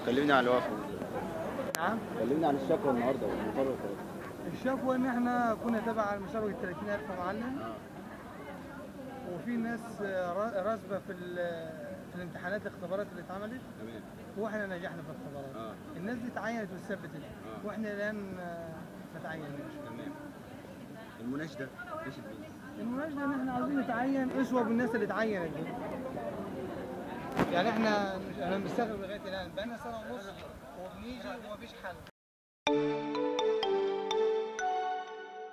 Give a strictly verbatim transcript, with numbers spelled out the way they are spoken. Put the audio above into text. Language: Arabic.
كلمني عن الوقفه. نعم. كلمني عن الشكوى النهارده. الشكوى ان احنا كنا تبع المسابقه ثلاثين ألف يا معلم. اه. وفي ناس راسبه في في الامتحانات الاختبارات اللي اتعملت. تمام. واحنا نجحنا في الاختبارات. اه. الناس دي اتعينت واتثبتت. اه. واحنا الان ما تعيناش. تمام. المناشده ناشد مين؟ المناشده ان احنا عاوزين نتعين اسوه بالناس اللي اتعينت دي. يعني احنا انا مستغرب لغايه الان بقالنا سنه ونص وبنيجي ومفيش حل.